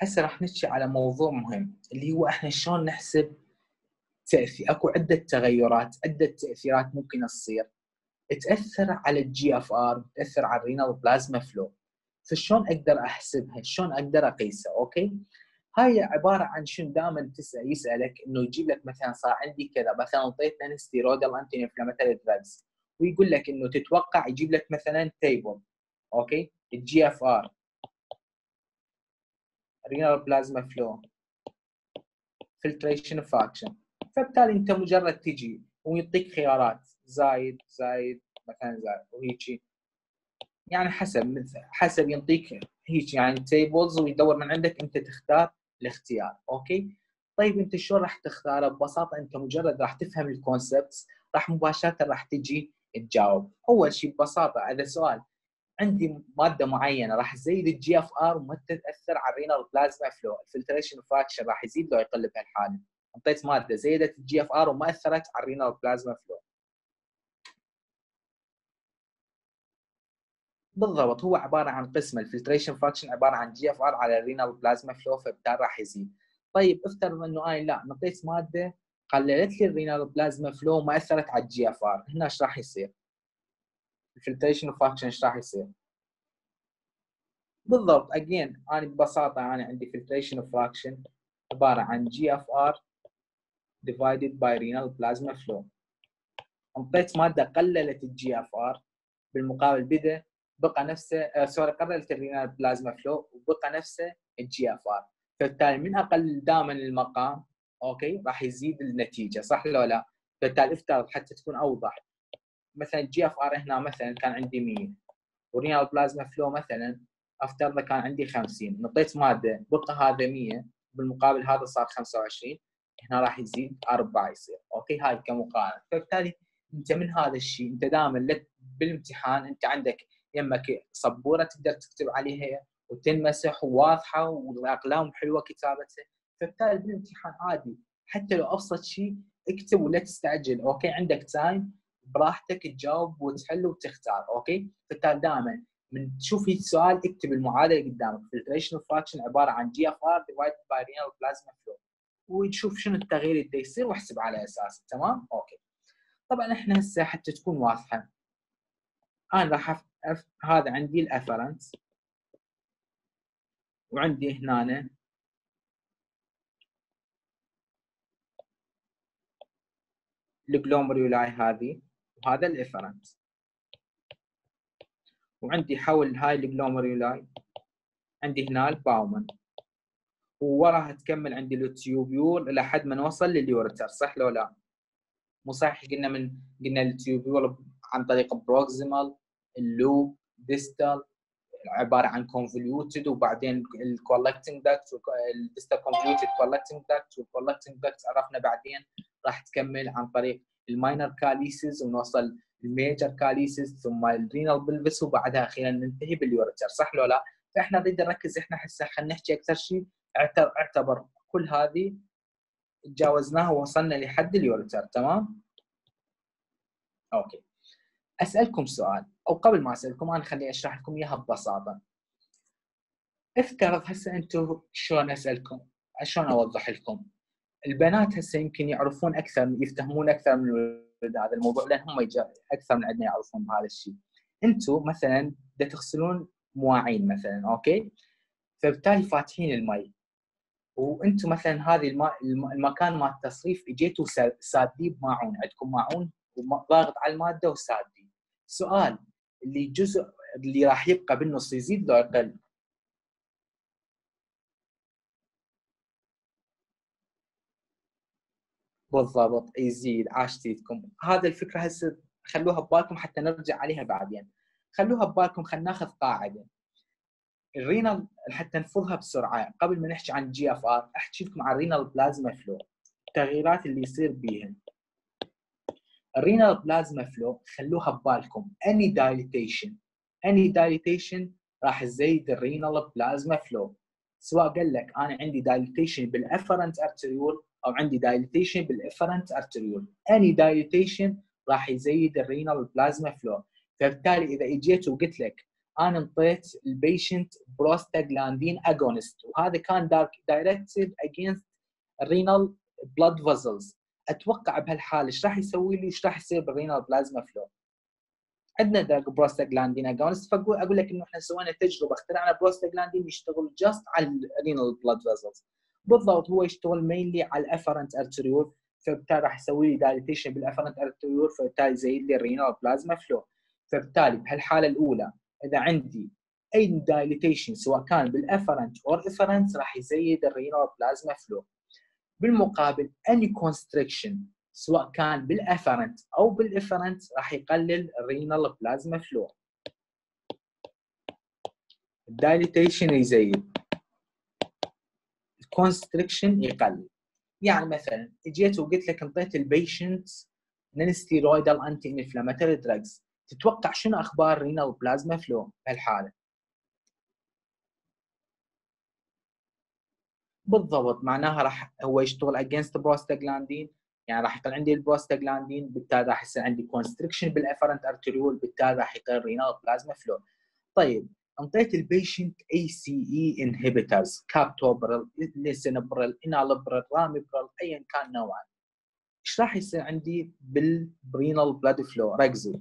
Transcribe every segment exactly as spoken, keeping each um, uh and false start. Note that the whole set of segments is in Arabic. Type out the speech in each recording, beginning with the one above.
هسه راح نحكي على موضوع مهم اللي هو احنا شلون نحسب تأثير. اكو عدة تغيرات، عدة تأثيرات ممكن تصير تأثر على الجي اف ار، تأثر على الرينال بلازما فلو. فشلون اقدر احسبها؟ شلون اقدر اقيسها؟ اوكي، هاي عباره عن شنو؟ دائما تسال يسالك انه يجيب لك مثلا صار عندي كذا، مثلا اعطيتنا ستيرويدال انتي انفلاماتوري دراجز، ويقول لك انه تتوقع يجيب لك مثلا تيبل، اوكي، الجي اف ار، رينال بلازما فلو، فلتريشن فاكشن. فبالتالي انت مجرد تجي ويعطيك خيارات زايد زايد مثلا زايد وهيجي، يعني حسب حسب يعطيك هيك يعني تيبلز ويدور من عندك انت تختار الاختيار. اوكي، طيب انت شو راح تختاره؟ ببساطه انت مجرد راح تفهم الكونسبتس راح مباشره راح تجي تجاوب. اول شيء ببساطه هذا سؤال، عندي ماده معينه راح تزيد الجي اف ار وما تاثر على الرينال بلازما فلو، الفلتريشن فراكشن راح يزيد لو يقل بهالحاله. انطيت ماده زيدت الجي اف ار وما اثرت على الرينال بلازما فلو. بالضبط، هو عباره عن قسم الفلتريشن فاكشن عباره عن جي اف ار على الرينال بلازما فلو، فبالتالي راح يزيد. طيب افترض انه انا لا نطيت ماده قللت لي الرينال بلازما فلو وما اثرت على الجي اف ار، هنا ايش راح يصير؟ الفلتريشن فاكشن ايش راح يصير؟ بالضبط، اجين انا ببساطه انا عندي فلتريشن فاكشن عباره عن جي اف ار divided by renal plasma flow. انطيت ماده قللت الجي اف ار، بالمقابل بدا بقى نفسه آه سوري قللت الرينال بلازما فلو وبقى نفسه الجي اف ار. فبالتالي من اقل دائما المقام اوكي راح يزيد النتيجه، صح ولا لا؟ فبالتالي افترض حتى تكون اوضح، مثلا الجي اف ار هنا مثلا كان عندي مية ورينال بلازما فلو مثلا افترض كان عندي خمسين، نطيت ماده بقى هذا مية بالمقابل هذا صار خمسة وعشرين، هنا راح يزيد أربعة يصير. اوكي، هاي كمقارنه. فبالتالي انت من هذا الشيء انت دائما بالامتحان انت عندك يمك سبوره تقدر تكتب عليها وتنمسح وواضحه والاقلام حلوه كتابتها. فبالتالي بالامتحان عادي حتى لو ابسط شيء اكتب ولا تستعجل. اوكي، عندك تايم براحتك تجاوب وتحل وتختار. اوكي، فبالتالي دائما من تشوف السؤال اكتب المعادله قدامك. فلتريشن فراكشن عباره عن جي اف ار ديفايد باي رينال بلازما فلو، وتشوف شنو التغيير اللي يصير واحسب على اساسه. تمام؟ اوكي، طبعا احنا هسه حتى تكون واضحه انا راح أف... أف... هذا عندي الافرنت وعندي هنا الجلوميرولاي هذه وهذا الافرنت، وعندي حول هاي الجلوميرولاي عندي هنا الباومن، ووراها تكمل عندي التيوبيول لحد ما نوصل لليوريتر، صح لو لا؟ مو صحيح قلنا من قلنا التيوبيول عن طريق بروكسيمال، اللوب، ديستال، عباره عن كونفوليوتد، وبعدين الكولكتنج داكت، الديستال كونفوليوتد كولكتنج داكت، والكولكتنج داكت عرفنا بعدين راح تكمل عن طريق الماينر كاليسيس ونوصل الميجر كاليسيس ثم الرينال بلفس، وبعدها اخيرا ننتهي باليوريتر، صح لو لا؟ فاحنا نريد نركز احنا هسه خلينا نحكي اكثر شيء اعتبر كل هذه تجاوزناها ووصلنا لحد اليوريتر. تمام؟ اوكي، اسالكم سؤال، او قبل ما اسالكم انا خليني اشرح لكم اياها ببساطه. افترض هسه انتم شلون اسالكم، شلون اوضح لكم؟ البنات هسه يمكن يعرفون اكثر، يفتهمون اكثر من الولد هذا الموضوع لان هم اكثر من عندنا يعرفون بهذا الشيء. انتم مثلا بدك تغسلون مواعين مثلا، اوكي؟ فبالتالي فاتحين المي، وانتم مثلا هذه الماء المكان مال التصريف اجيتوا سادين بماعون، عندكم ماعون وضاغط على الماده وسادين. سؤال، اللي جزء اللي راح يبقى بالنص يزيد لو يقل؟ بالضبط يزيد. عاشتيتكم. هذا الفكره هسه خلوها ببالكم حتى نرجع عليها بعدين. خلوها ببالكم. خلينا ناخذ قاعده الرينال حتى نفضها بسرعه. قبل ما نحكي عن الجي اف ار احكي لكم عن الرينال بلازما فلو، التغييرات اللي يصير بيها. الرينال بلازما فلو خلوها ببالكم اني دايليتيشن، اني دايليتيشن راح تزيد الرينال بلازما فلو، سواء قال لك انا عندي دايليتيشن بالافرنت ارتريول او عندي دايليتيشن بالافرنت ارتريول، اني دايليتيشن راح يزيد الرينال بلازما فلو. فبالتالي اذا اجيت وقلت لك انا انطيت البيشنت بروستاجلاندين اجونست، وهذا كان دايركتد اجينست رينال بلاد فيزلز. اتوقع بهالحاله ايش راح يسوي لي، ايش راح يصير بالرينال بلازما فلو؟ عندنا دراج بروستاجلاندين اجونست، فاقول اقول لك انه احنا سوينا تجربه، اخترعنا بروستاجلاندين يشتغل جاست على الرينال بلاد فيزلز. بالضبط هو يشتغل مينلي على الافرنت ارتريول، فبالتالي راح يسوي لي دايليتيشن بالافرنت ارتريول، فبالتالي يزيد لي الرينال بلازما فلو. فبالتالي بهالحاله الاولى اذا عندي اي دايليتيشن سواء كان بالافرنت او افرنت راح يزيد الرينال بلازما فلو. بالمقابل اني كونستريكشن سواء كان بالافرنت او بالافرنت راح يقلل الرينال بلازما فلو. الدايليتيشن يزيد، الكونستريكشن يقلل. يعني مثلا اجيت وقلت لك انطيت البيشنت نون ستيرويدال انتي انفلاماتوري دراجز، تتوقع شنو اخبار رينال بلازما فلو بهالحاله؟ بالضبط معناها راح هو يشتغل اجينست بروستاجلاندين، يعني راح يقل عندي البروستاجلاندين، بالتالي راح يصير عندي كونستريكشن بالافرنت ارتريول، بالتالي راح يقل رينال بلازما فلو. طيب انطيت البيشنت اي سي اي انهبيترز، كابتوبرل، ليسينبرل، انالبرل، راميبرل، ايا كان نوعه، ايش راح يصير عندي بالرينال بلاد فلو؟ ركزوا.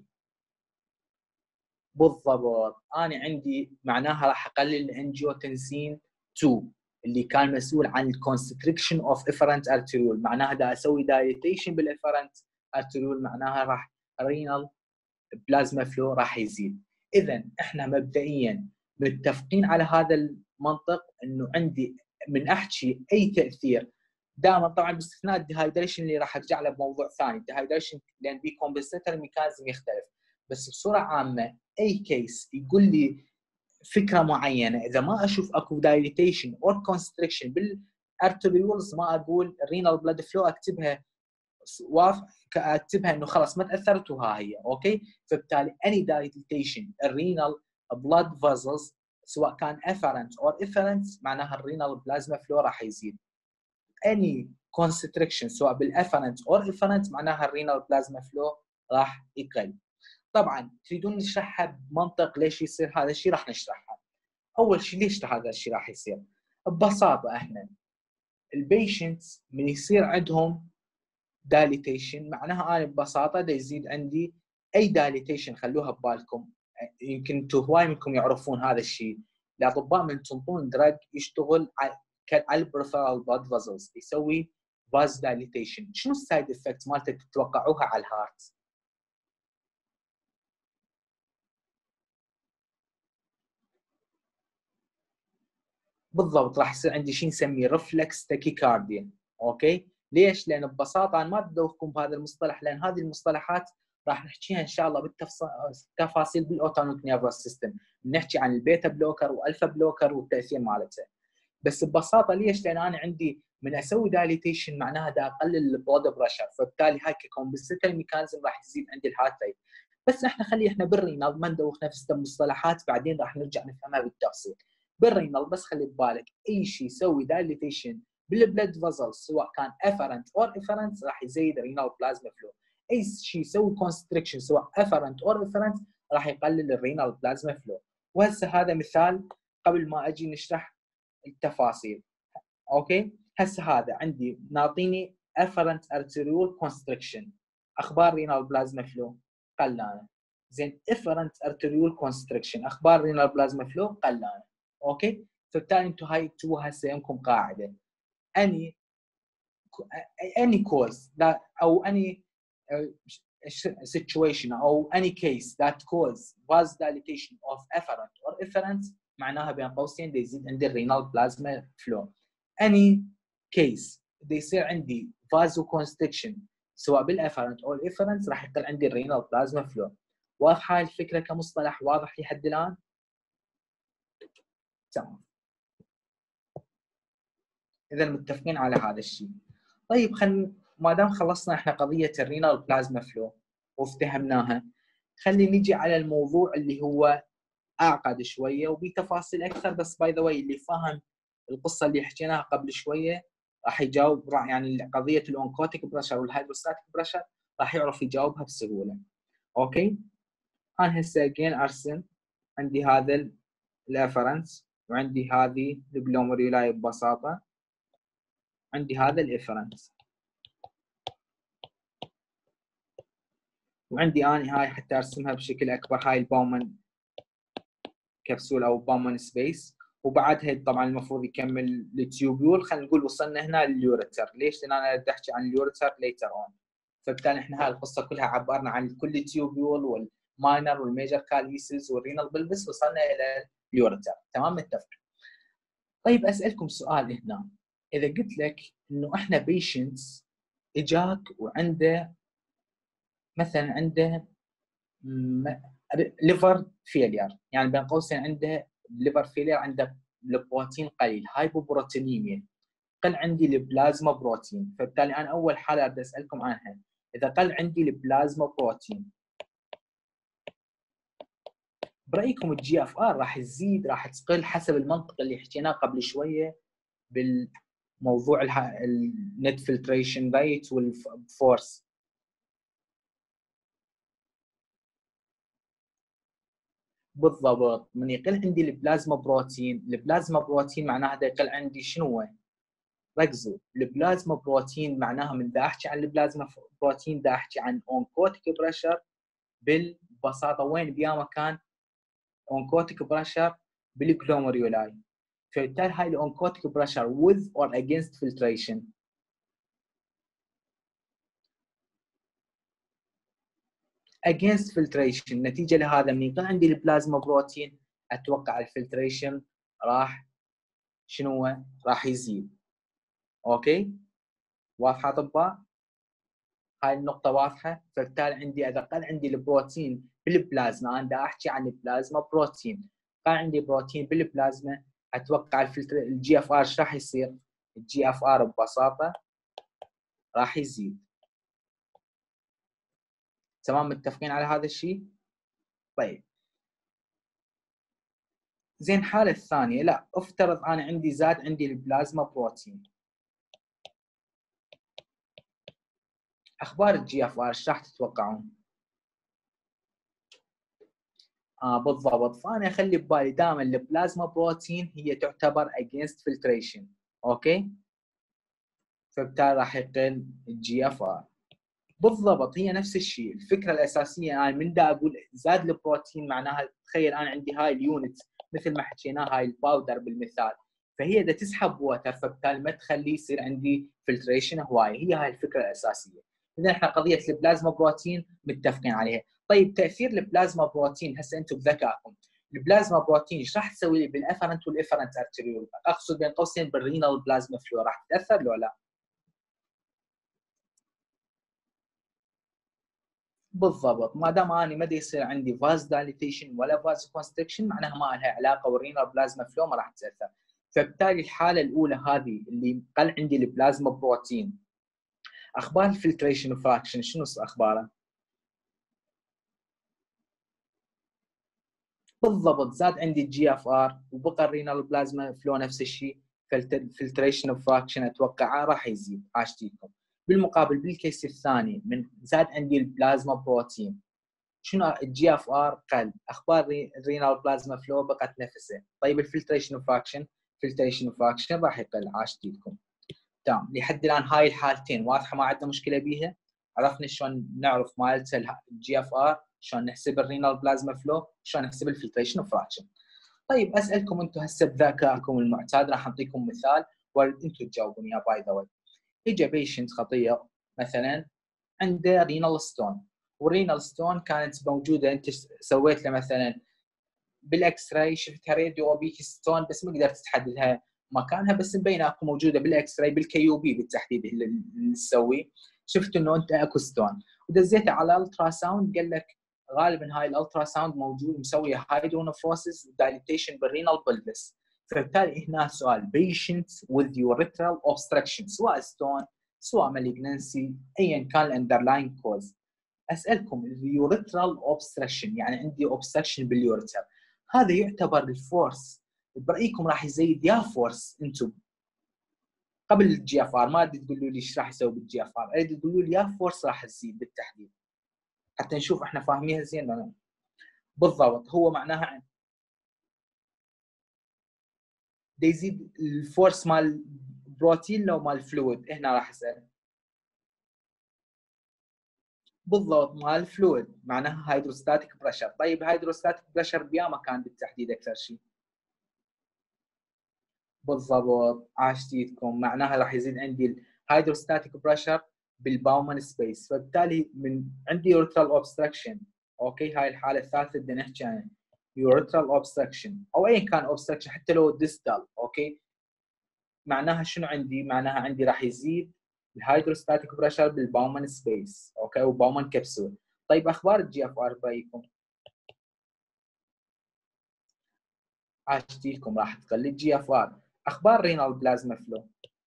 بالضبط انا عندي معناها راح اقلل الانجيوتنسين اثنين اللي كان مسؤول عن الكونستريكشن اوف افرنت ارتريول، معناها دا اسوي دايليتيشن بالافرنت ارتريول، معناها راح رينال بلازما فلو راح يزيد. اذا احنا مبدئيا متفقين على هذا المنطق انه عندي من احكي اي تاثير دائما طبعا باستثناء الديهايدريشن اللي راح ارجع له بموضوع ثاني، الديهايدريشن لان بي كومبنسيتر ميكانيزم يختلف، بس بصوره عامه اي كيس يقول لي فكره معينه اذا ما اشوف اكو دايليتيشن اور كونستريكشن بالارتريولز ما اقول الرينال بلاد فلو، اكتبها واضح، اكتبها انه خلاص ما تاثرت وها هي اوكي. فبالتالي اني دايليتيشن الرينال بلاد فازلز سواء كان افرنت او افرنت معناها الرينال بلازما فلو راح يزيد. اني كونستريكشن سواء بالافرنت او افرنت معناها الرينال بلازما فلو راح يقل. طبعا تريدون نشرحها بمنطق ليش يصير هذا الشيء، راح نشرحها. اول شيء ليش هذا الشيء راح يصير؟ ببساطه احنا البيشنتس من يصير عندهم دايليتيشن معناها انا ببساطه دا يزيد عندي اي دايليتيشن، خلوها ببالكم، يمكن انتم هواي منكم يعرفون هذا الشيء، الاطباء من تنطون دراج يشتغل على البريفرال بلاد فازلز، يسوي فاز دايليتيشن. شنو السايد افكت مالته تتوقعوها على الهارت؟ بالضبط راح يصير عندي شيء نسميه ريفلكس تاكيكارديا. اوكي ليش؟ لان ببساطه انا ما بدوخكم بهذا المصطلح لان هذه المصطلحات راح نحكيها ان شاء الله بالتفاصيل بالاوتونوميك نيرفس سيستم، نحكي عن البيتا بلوكر والفا بلوكر والتاثير مالته. بس ببساطه ليش؟ لان انا عندي من اسوي دايليتيشن معناها دا اقلل البلود بريشر، فبالتالي هاي كومبنسيتر ميكانيزم راح يزيد عندي الهارت ريت. بس احنا خلي احنا بالرينال ما ندوخ نفسنا بمصطلحات بعدين راح نرجع نفهمها بالتفصيل. بالرينال بس خلي ببالك اي شيء يسوي دايليتيشن بالبلد فازل سواء كان افرنت او افرنت راح يزيد الرينال بلازما فلو، اي شيء يسوي كونستريكشن سواء افرنت او افرنت راح يقلل الرينال بلازما فلو. وهسه هذا مثال قبل ما اجي نشرح التفاصيل. اوكي هسه هذا عندي ناطيني افرنت ارتريول كونستريكشن، اخبار رينال بلازما فلو قلانه. زين افرنت ارتريول كونستريكشن اخبار رينال بلازما فلو قلانه. اوكي فبالتالي انتم هاي اكتبوها هسه يمكم قاعده اني any cause that او any uh, situation او any case that cause vasodilation of efferent or efferent معناها بين قوسين يزيد عندي الرينال بلازما فلو. any case دي يصير عندي vasoconstriction سواء بالافرنت او الافرنت راح يقل عندي الرينال بلازما فلو. واضحه هاي الفكره كمصطلح واضح لحد الان؟ تمام اذا متفقين على هذا الشيء. طيب خل ما دام خلصنا احنا قضيه الرينال بلازما فلو وافتهمناها، خلي نجي على الموضوع اللي هو اعقد شويه وبتفاصيل اكثر، بس باي ذا واي اللي فاهم القصه اللي حكيناها قبل شويه راح يجاوب، يعني قضيه الاونكوتيك بريشر والهيدروستاتيك بريشر راح يعرف يجاوبها بسهوله. اوكي انا هسه اجين ارسم عندي هذا الافرنس، وعندي هذه الجلوميرولاي ببساطه، عندي هذا الافرنس، وعندي اني هاي حتى ارسمها بشكل اكبر، هاي الباومان كبسول او باومان سبيس، وبعدها طبعا المفروض يكمل التيوبيول. خلينا نقول وصلنا هنا لليوريتر. ليش؟ لان انا بدي احكي عن اليوريتر ليتر اون، فبالتالي احنا هاي القصه كلها عبرنا عن كل التيوبيول والماينر والميجر كاليسز والرينال بلفس، وصلنا الى اليوريتر. تمام، متفق. طيب اسالكم سؤال هنا، اذا قلت لك انه احنا بيشنتس اجاك وعنده مثلا عنده ليفر فيلير، يعني بين قوسين عنده ليفر فيلير، عنده البروتين قليل، هايبوبروتينيميا، قل عندي البلازما بروتين. فبالتالي انا اول حاله بدي اسالكم عنها، اذا قل عندي البلازما بروتين، برايكم الجي اف ار راح تزيد راح تقل حسب المنطق اللي حكيناه قبل شويه بالموضوع النت فلتريشن ريت والفورس؟ بالضبط، من يقل عندي البلازما بروتين، البلازما بروتين معناها دا يقل عندي شنو؟ ركزوا، البلازما بروتين معناها من دا احكي عن البلازما بروتين دا احكي عن اونكوتيك بريشر بالبساطه، وين بيا مكان اونكوتيك بريشر بالجلوميرولاي. فبالتالي هاي الاونكوتيك بريشر with or against filtration؟ against filtration. نتيجه لهذا من يقل عندي البلازما بروتين اتوقع الفلتريشن راح شنو؟ راح يزيد. اوكي، واضحه اطباء؟ هاي النقطه واضحه. فبالتالي عندي اذا قل عندي البروتين بالبلازما، انا دا احكي عن البلازما بروتين، قل عندي بروتين بالبلازما، اتوقع الفلتر الجي اف ار ايش راح يصير؟ الجي اف ار ببساطه راح يزيد. تمام، متفقين على هذا الشيء؟ طيب زين، الحاله الثانيه، لا افترض انا عندي زاد عندي البلازما بروتين، اخبار الجي اف ار ايش راح تتوقعون؟ اه بالضبط، فانا اخلي ببالي دائما البلازما بروتين هي تعتبر against filtration. اوكي، فبالتالي راح يقل الجي اف ار. بالضبط، هي نفس الشيء. الفكره الاساسيه انا من دا اقول زاد البروتين معناها تخيل انا عندي هاي اليونت مثل ما حكينا هاي الباودر بالمثال، فهي دا تسحب ووتر، فبالتالي ما تخليه يصير عندي فلتريشن هواي. هي هاي الفكره الاساسيه. اذا احنا قضيه البلازما بروتين متفقين عليها. طيب تاثير البلازما بروتين هسه انتم بذكائكم، البلازما بروتين ايش راح تسوي لي بالافرنت والافرنت ارتريول؟ اقصد بين قوسين بالرينال بلازما فلو، راح تاثر لو لا؟ بالضبط، ما دام اني ما يصير عندي فاز دايليتيشن ولا فاز كونستريكشن معناها ما لها علاقه، والرينال بلازما فلو ما راح تاثر. فبالتالي الحاله الاولى هذه اللي قل عندي البلازما بروتين، اخبار الفلتريشن فراكشن شنو اخباره؟ بالضبط، زاد عندي الجي اف ار وبقى الرينال بلازما فلو نفس الشيء، فالفلتريشن فراكشن اتوقع راح يزيد. عاشتيكم. بالمقابل بالكيس الثاني من زاد عندي البلازما بروتين، شنو الجي اف ار قل، اخبار الرينال بلازما فلو بقت نفسها. طيب الفلتريشن فراكشن، فلتريشن فراكشن راح يقل. عاشتيكم. تمام، لحد الان هاي الحالتين واضحه، ما عندنا مشكله بيها. عرفنا شلون نعرف مالتها الجي اف ار، شلون نحسب الرينال بلازما فلو، شلون نحسب الفلتريشن فراكشن. طيب اسالكم انتم هسه بذكائكم المعتاد راح اعطيكم مثال وانتم تجاوبون يا باي ذا واي. اجى بيشنت خطيه مثلا عنده رينال ستون، والرينال ستون كانت موجوده، انت سويت له مثلا بالاكس راي شفتها راديو اوبيك ستون بس ما قدرت تحددها مكانها، بس مبينه اكو موجوده بالاكس راي بالكيو بي بالتحديد اللي نسويه، شفت انه انت اكو ستون ودزيته على الالترا ساوند، قال لك غالبا هاي الالترا ساوند موجود مسويه هايدرونفروسيس ودايليتيشن بالرينال بلفس. فبالتالي هنا سؤال patients with urethral obstruction سواء ستون سواء مالجنسي ايا كان الاندرلاين كوز، اسالكم اليوريترال اوبستراكشن يعني عندي اوبستراكشن باليوريتر، هذا يعتبر الفورس برايكم راح يزيد يا فورس انتم قبل الجي اف ار؟ ما ادري تقولوا لي ايش راح يسوي بالجي اف ار، اريد تقولوا لي يا فورس راح تزيد بالتحديد حتى نشوف احنا فاهمينها زين ولا لا. بالضبط، هو معناها دا يزيد الفورس مال بروتين لو مال فلويد؟ هنا راح اسال. بالضبط مال الفلويد، معناها هيدروستاتيك بريشر. طيب هيدروستاتيك بريشر بيا مكان بالتحديد اكثر شيء؟ بالضبط، عاشتيتكم، معناها راح يزيد عندي الهيدروستاتيك بريشر بالباومان سبيس، فبالتالي من عندي يوريترال اوبستراكشن. اوكي، هاي الحاله الثالثه بدنا نحكي عنها، يوريترال اوبستراكشن او اي كان اوبستراكشن حتى لو ديستال. اوكي، معناها شنو عندي؟ معناها عندي راح يزيد الهيدروستاتيك بريشر بالباومان سبيس، اوكي، وباومان كبسول. طيب اخبار الجي اف ار برايكم؟ عاشتيكم، راح تقل الجي اف ار. اخبار رينال بلازما فلو؟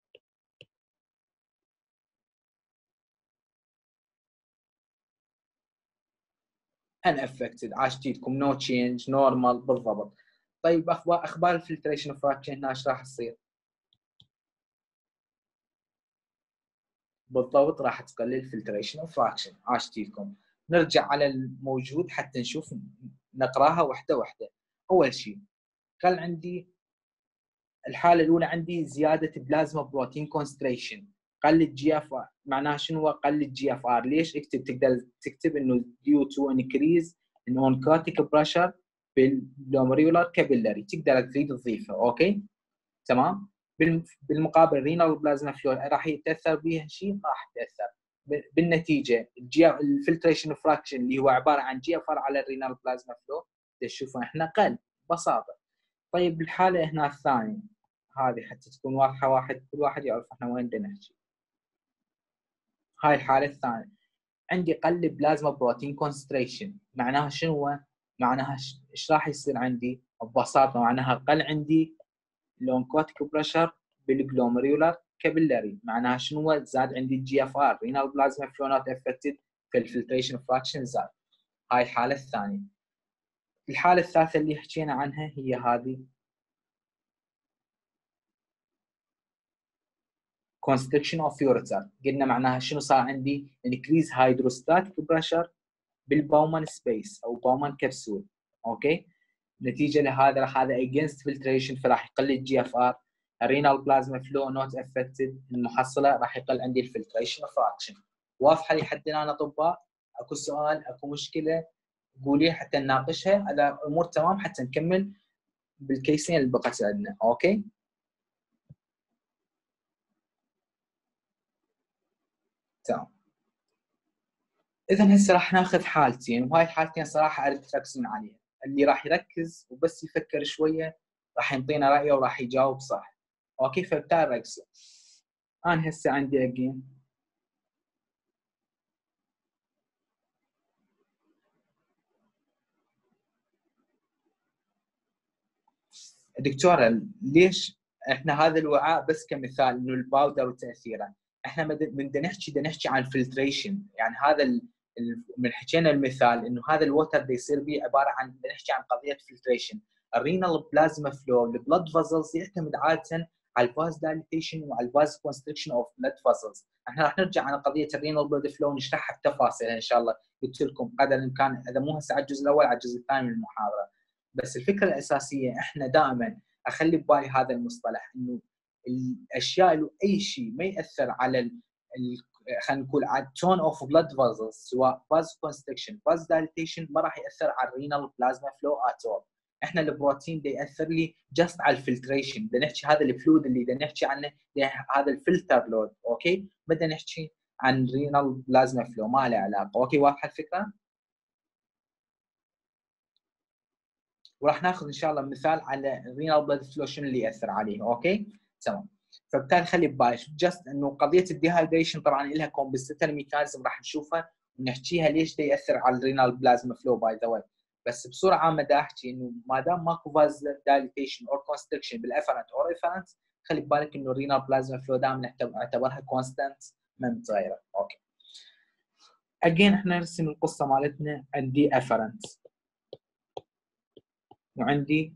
unaffected، عاشتيكم، نو تشينج، نورمال. بالضبط. طيب اخبار اخبار الفلتريشن فراكشن هنا ايش راح تصير؟ بالضبط، راح تقلل الفلتريشن فراكشن. عاشتيكم. نرجع على الموجود حتى نشوف نقراها واحده واحده. اول شيء قال عندي الحاله الاولى عندي زياده بلازما بروتين كونستريشن، قل الجي اف ار. معناها شنو قل الجي اف ار؟ ليش؟ اكتب، تقدر تكتب انه due to increase in oncotic pressure بالجلوميرولار كابيلاري، تقدر تريد تضيفه. اوكي تمام. بالمقابل رينال بلازما فلو راح يتاثر بها شيء؟ ما راح يتاثر. بالنتيجه الفلتريشن فراكشن اللي هو عباره عن جي اف ار على الرينال بلازما فلو تشوفه احنا قل ببساطه. طيب بالحاله هنا الثانيه هذه حتى تكون واضحه، واحد كل واحد يعرف احنا وين بدنا نحكي. هاي الحاله الثانيه عندي قل بلازما بروتين كونسنتريشن، معناها شنو؟ معناها ايش راح يصير عندي؟ ببساطه معناها قل عندي لونكوتيك بريشر بالجلوميرولار كابيلاري. معناها شنو؟ زاد عندي الجي اف ار، رينال بلازما فلو نوت افكتد، فالفلتريشن فراكشن زاد. هاي الحاله الثانيه. الحاله الثالثه اللي حكينا عنها هي هذه constriction of ureter. قلنا معناها شنو صار عندي؟ increase hydrostatic pressure بالباومان سبيس او باومان كبسول. اوكي، نتيجه لهذا راح هذا against filtration فراح يقل الجي اف ار، الرينال بلازما فلو نوت افكتد، المحصله راح يقل عندي الفلتريشن فراكشن. واضحه لحد الان اطباء؟ اكو سؤال، اكو مشكله؟ قولي حتى نناقشها. اذا الامور تمام حتى نكمل بالكيسين اللي بقت عندنا. اوكي تمام. اذا هسه راح ناخذ حالتين، وهاي الحالتين صراحه اريد تركزون عليها. اللي راح يركز وبس يفكر شويه راح يعطينا رايه وراح يجاوب صح. اوكي، فبالتالي ركزوا. انا هسه عندي اجين دكتوره، ليش احنا هذا الوعاء بس كمثال انه الباودر وتاثيره؟ احنا من نحكي بدنا نحكي عن فلتريشن، يعني هذا ال... من حكينا المثال انه هذا الوتر اللي يصير به عباره عن بدنا نحكي عن قضيه فلتريشن. الرينال بلازما فلو البلد فازلز يعتمد عاده على الفاز دايليتيشن وعلى الفاز كونستريكشن اوف بلد فازلز. احنا راح نرجع على قضيه الرينال بلد فلو ونشرحها بتفاصيل ان شاء الله، قلت لكم قدر الامكان، اذا مو هسه على الجزء الاول على الجزء الثاني من المحاضره. بس الفكره الاساسيه احنا دائما اخلي ببالي هذا المصطلح، انه الاشياء اللي اي شيء ما ياثر على ال خلينا نقول على التون اوف بلاد فازلز، سواء فاز كونستريكشن فاز دايليتيشن، ما راح ياثر على الرينال بلازما فلو ات اول. احنا البروتين ده ياثر لي جاست على الفلتريشن، بدنا نحكي هذا الفلويد اللي بدنا نحكي عنه هذا الفلتر لود. اوكي، بدنا نحكي عن رينال بلازما فلو ما له علاقه. اوكي، واضحه الفكره؟ وراح ناخذ ان شاء الله مثال على الرينال بلاد فلو شنو اللي ياثر عليه. اوكي تمام. فبالتالي خلي ببالك جاست انه قضيه الديهايدريشن طبعا لها كومبنسيتوري ميكانيزم راح نشوفها ونحكيها ليش ده ياثر على الرينال بلازما فلو باي ذا واي. بس بصوره عامه دا احكي انه ما دام ماكو فاز دايليتيشن او كونستريكشن بالافرنت او ريفرنت، خلي ببالك انه الرينال بلازما فلو دائما نعتبرها كونستانت ما متغيره. اوكي اجين احنا نرسم القصه مالتنا، عندي افرنت وعندي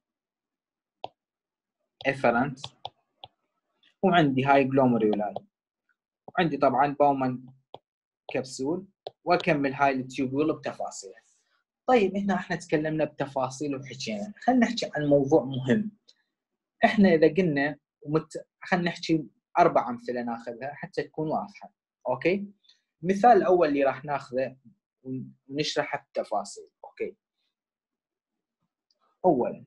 افرنت وعندي هاي جلوميرولاي وعندي طبعا باومان كبسول، واكمل هاي التيوبول بتفاصيل. طيب هنا احنا تكلمنا بتفاصيل وحكينا، خلينا نحكي عن موضوع مهم. احنا اذا قلنا ومت... خلينا نحكي اربع امثله ناخذها حتى تكون واضحه. اوكي، المثال الاول اللي راح ناخذه ونشرحه بتفاصيل. اوكي، اولا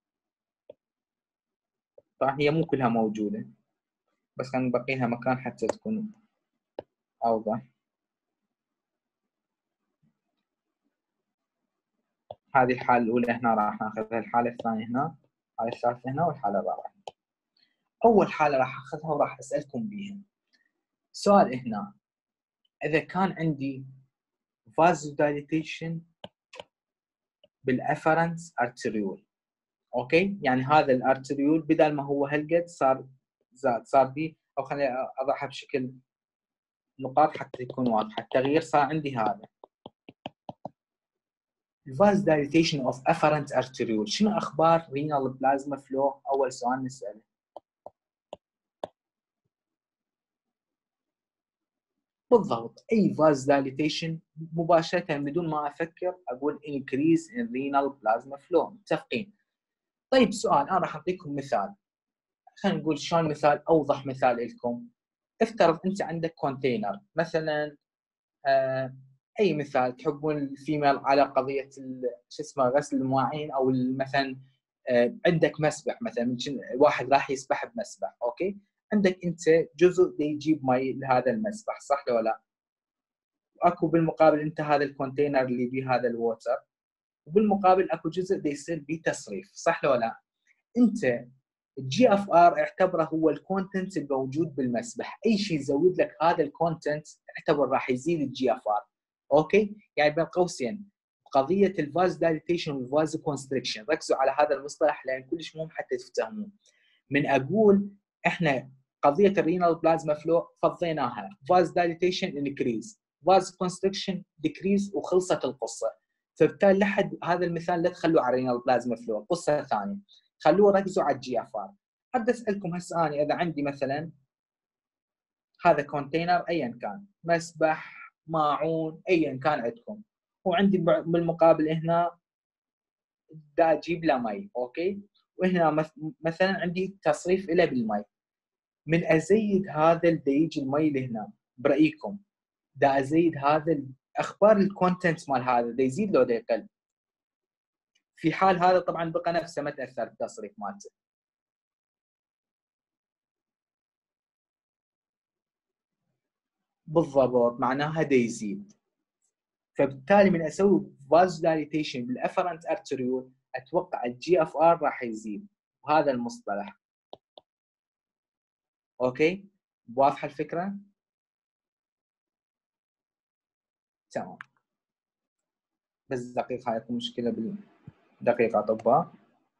طبعا هي مو كلها موجوده بس خلينا نبقي لها مكان حتى تكون اوضح. هذه الحاله الاولى هنا راح ناخذها، الحاله الثانيه هنا، الحاله الثالثه هنا، والحاله الرابعه. اول حاله راح اخذها وراح اسالكم بيها سؤال هنا، اذا كان عندي vasodilation بالافرنس ارتريول. اوكي، يعني هذا الارتريول بدل ما هو هالقد صار زاد، صار بي، او خليني اضعها بشكل نقاط حتى يكون واضح. التغيير صار عندي هذا vasodilation of afferent arteriole. شنو اخبار renal plasma flow؟ اول سؤال نساله. بالضبط، اي vasodilation مباشره بدون ما افكر اقول increase in renal plasma flow. متفقين؟ طيب سؤال، انا راح اعطيكم مثال، خلينا نقول شلون مثال، اوضح مثال لكم. افترض انت عندك كونتينر مثلا، آه اي مثال تحبون الفيميل على قضيه شو اسمه غسل المواعين، او مثلا آه عندك مسبح مثلا، واحد راح يسبح بمسبح. اوكي، عندك انت جزء يجيب مي لهذا المسبح، صح ولا لا؟ واكو بالمقابل انت هذا الكونتينر اللي بيه هذا الووتر، وبالمقابل اكو جزء دي يصير بيه تصريف، صح ولا لا؟ انت الجي اف ار اعتبره هو الكونتنت الموجود بالمسبح، اي شيء يزود لك هذا الكونتنت اعتبر راح يزيد الجي اف ار. اوكي، يعني بين قوسين قضيه الفاز دايليتيشن والفاز كونستريكشن، ركزوا على هذا المصطلح لان كلش مهم حتى تفهموه. من اقول احنا قضيه الرينال بلازما فلو فضيناها فاز دايليتيشن انكريز، فاز كونستريكشن ديكريز، وخلصت القصه. فبالتالي لحد هذا المثال لا تخلوه على الرينال بلازما فلو، قصه ثانيه، خلوه ركزوا على الجي اف ار. حتى اسالكم هسه اني اذا عندي مثلا هذا كونتينر ايا كان، مسبح، ماعون، ايا كان عندكم، وعندي بالمقابل هنا دا اجيب له مي. اوكي، وهنا مثلا عندي تصريف له بالمي. من ازيد هذا الديج المي لهنا، برايكم دا ازيد هذا اخبار الكونتنت مال هذا دا يزيد لو دا يقل؟ في حال هذا طبعا بقى نفسه ما تاثر بالتصريف مالته. بالضبط، معناها دا يزيد. فبالتالي من اسوي فاز دايليتيشن بالافرنت ارتريول اتوقع الجي اف ار راح يزيد، وهذا المصطلح. اوكي، واضحه الفكره؟ تمام، بس دقيقه، هاي اكو مشكله بالدقيقه اطباء.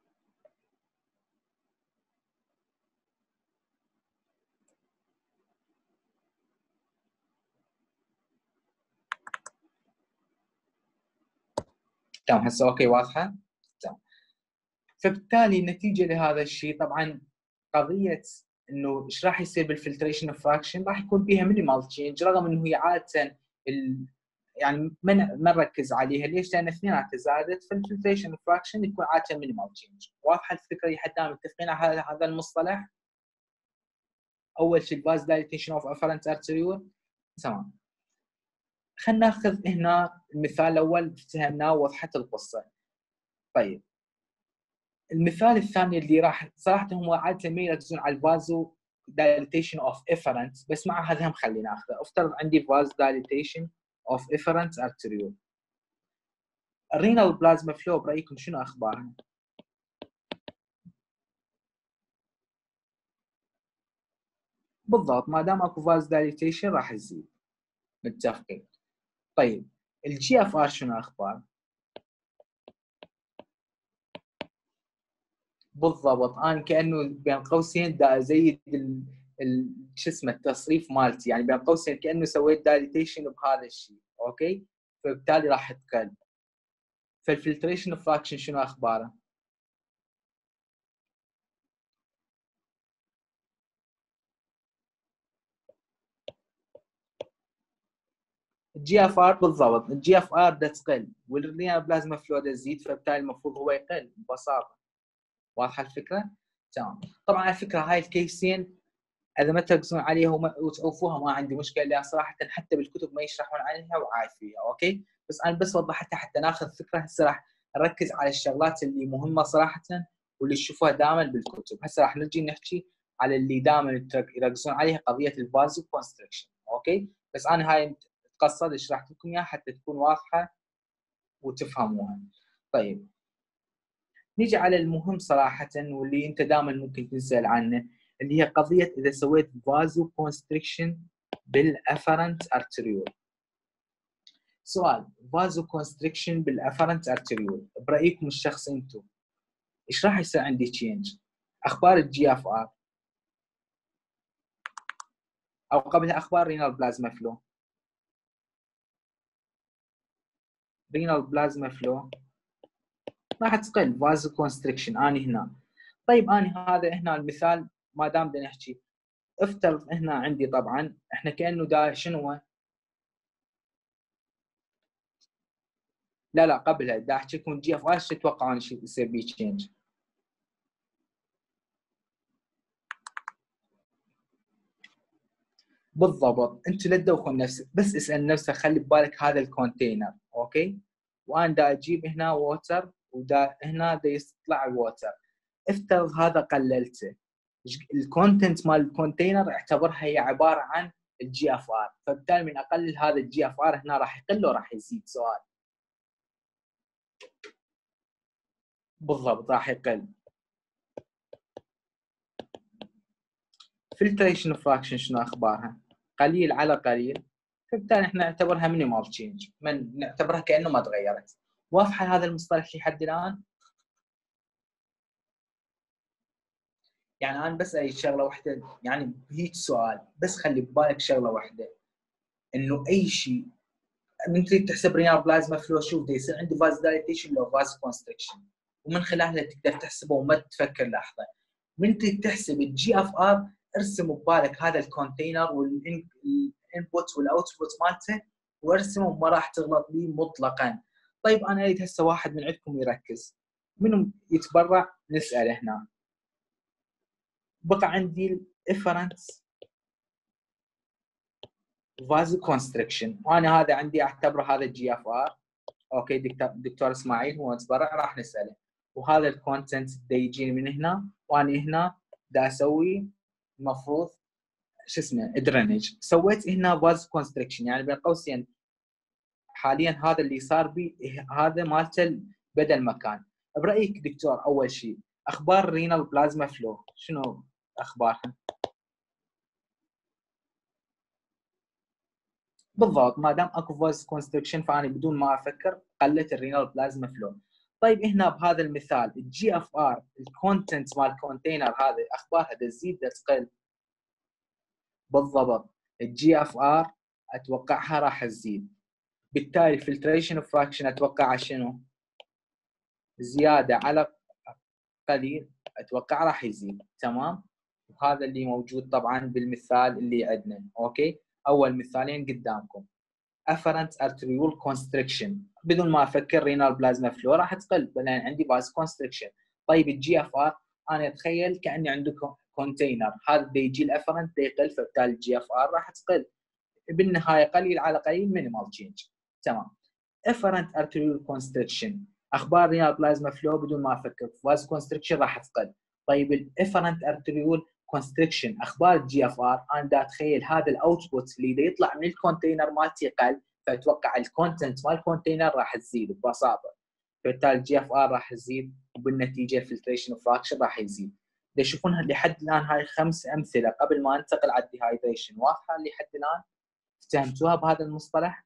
تمام، هسه اوكي واضحه؟ تمام. فبالتالي نتيجه لهذا الشيء طبعا قضيه انه ايش راح يصير بالفلتريشن فراكشن، راح يكون بيها مينيمال تشينج، رغم انه هي عاده ال... يعني ما ما نركز عليها. ليش؟ لان اثنيناتها زادت، فالفلتريشن فراكشن يكون عاده مينيمال تشينج. واضحه الفكره حتى متفقين على هذا المصطلح؟ اول شيء الفاز دايليتيشن اوف افرنت ارتريول. تمام، خلينا ناخذ هنا المثال الاول فهمناه ووضحت القصه. طيب المثال الثاني اللي راح صراحه هم عاده ما يركزون على الفازو دايليتيشن اوف افرنت، بس مع هذا هم خلينا ناخذه. افترض عندي فاز دايليتيشن اوف افرنت ارتريول. الرينال بلازما فلو برايكم شنو اخبارها؟ بالضبط، ما دام اكو فاز دايليتيشن راح تزيد. متفقين؟ طيب الجي اف ار شنو اخبار؟ بالضبط، انا كانه بين قوسين دا ازيد شو اسمه التصريف مالتي، يعني بين قوسين كانه سويت دايليتيشن بهذا الشيء. اوكي، فبالتالي راح تقل. فالفلتريشن فراكشن شنو اخباره؟ الجي اف ار بالضبط، الجي اف ار دا تقل والرينال بلازما فلو دا تزيد، فبالتالي المفروض هو يقل ببساطه. واضحه الفكره؟ تمام. طبعا على فكره هاي الكيسين اذا ما تركزون عليها وتعوفوها ما عندي مشكله، لان صراحه حتى بالكتب ما يشرحون عنها وعايف فيها، اوكي؟ بس انا بس وضحتها حتى ناخذ فكره. هسه راح نركز على الشغلات اللي مهمه صراحه واللي تشوفوها دائما بالكتب. هسه راح نجي نحكي على اللي دائما يركزون عليها، قضيه الفازو كونستريكشن، اوكي؟ بس انا هاي تقصد شرحت لكم اياها حتى تكون واضحه وتفهموها. طيب نيجي على المهم صراحه واللي انت دائما ممكن تسال عنه، اللي هي قضيه اذا سويت فازو كونستريكشن بالافرنت ارتريول. سؤال، فازو كونستريكشن بالافرنت ارتريول برايكم الشخص انتم ايش راح يصير عندي تشينج؟ اخبار الجي اف ار او قبلها اخبار رينال بلازما فلو. رينال بلازما فلو راح تقل فازو كونستريكشن اني هنا. طيب اني هذا هنا المثال ما دام بدنا نحكي، افترض هنا عندي طبعا احنا كانه دا شنو، لا لا قبلها دا احكي لكم جي اف ار ايش تتوقعون يصير بيه تشينج؟ بالضبط. انت لا تدوخون نفسك، بس اسال نفسك، خلي ببالك هذا الكونتينر، اوكي؟ وانا دا اجيب هنا ووتر ودا هنا دا يطلع ووتر. افترض هذا قللته، الكونتنت مال الكونتينر اعتبرها هي عباره عن الجي اف ار، فبالتالي من اقلل هذا الجي اف ار هنا راح يقل وراح يزيد. سؤال. بالضبط راح يقل. فلتريشن فراكشن شنو اخبارها؟ قليل على قليل، فبالتالي احنا نعتبرها مينيمال تشينج، من نعتبرها كانه ما تغيرت. واضحه هذا المصطلح لحد الان؟ يعني انا بسال شغله واحده، يعني هيك سؤال بس خلي ببالك شغله واحده، انه اي شيء من تريد تحسب رينال بلازما فلو، شوف دا يصير عندي فاز دايليتيشن لو فاز كونستريكشن، ومن خلالها تقدر تحسبه وما تفكر لحظه. من تريد تحسب الجي اف ار ارسم ببالك هذا الكونتينر والانبوت والاوتبوت مالته وارسمه وما راح تغلط به مطلقا. طيب انا اريد هسه واحد من عندكم يركز، منو يتبرع نساله هنا. بقى عندي الافرنس فازو كونستريكشن، وانا هذا عندي اعتبره هذا الجي اف ار، اوكي؟ دكتور دكتور اسماعيل هو متبرع راح نساله، وهذا الكونتنت دا يجيني من هنا، وانا هنا دا اسوي المفروض شو اسمه درينج. سويت هنا فاز كونستريكشن، يعني بين قوسين حاليا هذا اللي صار بي هذا مالته بدل مكان. برايك دكتور اول شيء اخبار رينال بلازما فلو شنو اخبارها؟ بالضبط، ما دام اكو فاز كونستريكشن فانا بدون ما افكر قلت الرينال بلازما فلو. طيب هنا بهذا المثال الجي اف ار الكونتنت مال الكونتينر هذا اخبارها تزيد تقل؟ بالضبط، الجي اف ار اتوقعها راح تزيد، بالتالي الفلتريشن فراكشن اتوقع شنو؟ زياده على قليل اتوقع راح يزيد. تمام؟ وهذا اللي موجود طبعا بالمثال اللي عندنا، اوكي؟ اول مثالين قدامكم. afferent arterial constriction بدون ما افكر رينال بلازما فلو راح تقل لان عندي باز كونستريكشن. طيب الجي اف ار انا اتخيل كاني عندكم كونتينر، هذا دا يجي الافرنت دا يقل، فبالتالي الجي اف ار راح تقل. بالنهايه قليل على قليل مينيمال تشينج. تمام. afferent arterial constriction اخبار رينال بلازما فلو بدون ما افكر باز كونستريكشن راح تقل. طيب الافرنت ارتريول كونستريكشن اخبار الجي اف ار انا دا اتخيل هذا الاوتبوت اللي دا يطلع من الكونتينر مالتي قل، فاتوقع الكونتنت مال الكونتينر راح تزيد ببساطه، فبالتالي الجي اف ار راح يزيد وبالنتيجه الفلتريشن فراكشن راح يزيد. تشوفونها لحد الان هاي خمس امثله قبل ما انتقل على الديهايدريشن. واضحه لحد الان؟ فهمتوها بهذا المصطلح؟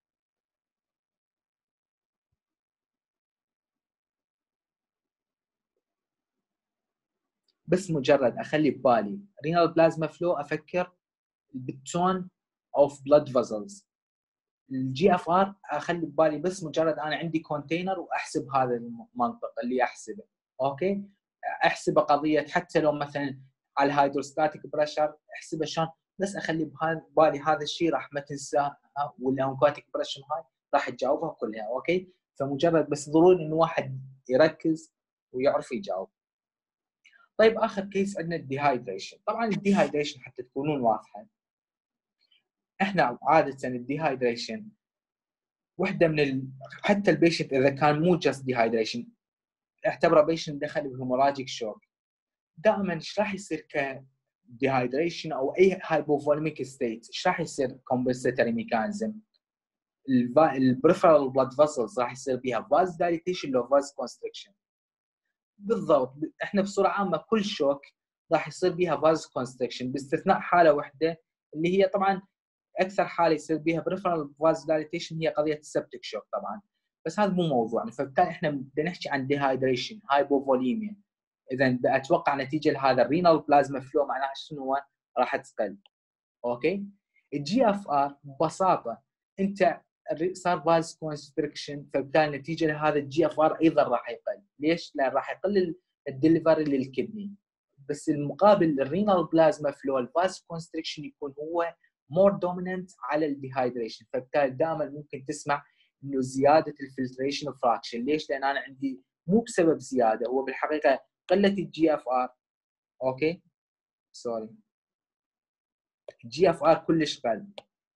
بس مجرد اخلي ببالي رينال بلازما فلو افكر بالتون اوف بلاد فازلز. الجي اف ار اخلي ببالي بس مجرد انا عندي كونتينر واحسب هذا المنطق اللي احسبه، اوكي؟ احسبه قضيه حتى لو مثلا على الهيدروستاتيك بريشر احسبه شلون، بس اخلي ببالي هذا الشيء راح ما تنساه، والانكواتيك بريشر هاي راح تجاوبها كلها، اوكي؟ فمجرد بس ضروري انه واحد يركز ويعرف يجاوب. طيب اخر كيس عندنا الديهايدريشن. طبعا الديهايدريشن حتى تكونون واضحه، احنا عاده الديهايدريشن وحده من ال... حتى البيشنت اذا كان مو جاست ديهايدريشن اعتبره بيشنت دخل بهيموراجيك شوك، دائما ايش راح يصير ك ديهايدريشن او اي هايبوفوليميك ستيت؟ ايش راح يصير كومبنسيتوري ميكانيزم؟ البريفرال بلاد فاسلز راح يصير بيها فاز دايليتيشن لو فاز كونستريكشن. بالضبط، احنا بصوره عامه كل شوك راح يصير بيها فاز كونستريكشن باستثناء حاله واحده اللي هي طبعا اكثر حاله يصير بيها بريفرال فاز دايليتيشن هي قضيه السبتيك شوك طبعا، بس هذا مو موضوعنا. فبالتالي احنا بدنا نحكي عن ديهايدريشن هايبوفوليميا. اذا اتوقع نتيجه لهذا الرينال بلازما فلو معناها شنو هو؟ راح تقل. اوكي، الجي اف ار ببساطه انت صار فاز كونستريكشن، فبالتالي نتيجه لهذا الجي اف ار ايضا راح يقل. ليش؟ لان راح يقل الدليفري للكدني. بس المقابل الرينال بلازما فلو الفاز كونستريكشن يكون هو مور دوميننت على الديهايدريشن، فبالتالي دائما ممكن تسمع انه زياده الفلتريشن فراكشن. ليش؟ لان انا عندي مو بسبب زياده، هو بالحقيقه قله الجي اف ار. اوكي سوري، الجي اف ار كلش قل،